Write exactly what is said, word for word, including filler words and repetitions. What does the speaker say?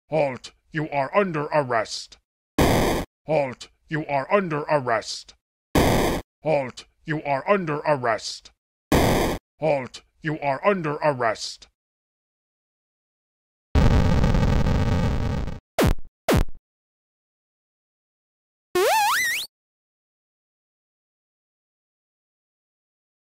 Halt! You are under arrest! Halt! You are under arrest! Halt! You are under arrest! Halt! You are under arrest!